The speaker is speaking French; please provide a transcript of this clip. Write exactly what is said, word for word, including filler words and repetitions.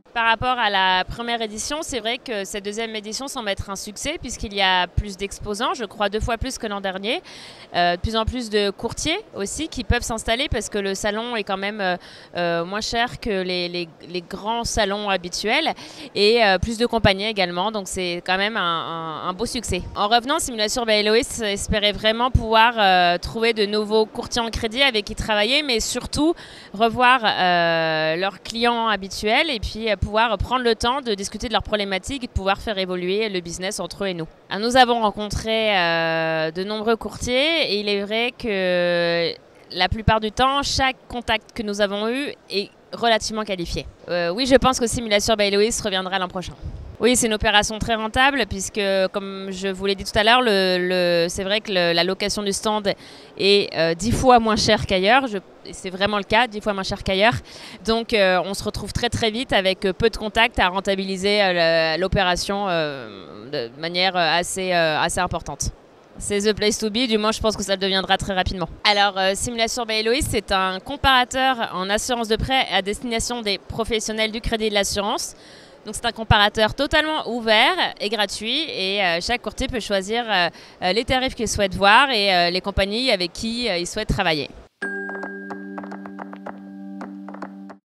Par rapport à la première édition, c'est vrai que cette deuxième édition semble être un succès puisqu'il y a plus d'exposants, je crois deux fois plus que l'an dernier. Euh, de plus en plus de courtiers aussi qui peuvent s'installer parce que le salon est quand même euh, euh, moins cher que les, les, les grands salons habituels et euh, plus de compagnies également. Donc c'est quand même un, un, un beau succès. En revenant, Simulation by Eloïse espérait vraiment pouvoir euh, trouver de nouveaux courtiers en crédit avec qui travailler, mais surtout revoir euh, leurs clients habituels et puis euh, pouvoir prendre le temps de discuter de leurs problématiques et de pouvoir faire évoluer le business entre eux et nous. Alors, nous avons rencontré euh, de nombreux courtiers et il est vrai que la plupart du temps, chaque contact que nous avons eu est relativement qualifié. Euh, oui, je pense que Simulation by Eloïse reviendra l'an prochain. Oui, c'est une opération très rentable puisque, comme je vous l'ai dit tout à l'heure, le, le, c'est vrai que le, la location du stand est euh, dix fois moins chère qu'ailleurs. C'est vraiment le cas, dix fois moins cher qu'ailleurs. Donc, euh, on se retrouve très très vite avec peu de contacts à rentabiliser euh, l'opération euh, de manière assez, euh, assez importante. C'est the place to be, du moins je pense que ça le deviendra très rapidement. Alors, euh, Simulation by Eloïse, c'est un comparateur en assurance de prêt à destination des professionnels du crédit et de l'assurance. Donc c'est un comparateur totalement ouvert et gratuit et euh, chaque courtier peut choisir euh, les tarifs qu'il souhaite voir et euh, les compagnies avec qui euh, il souhaite travailler.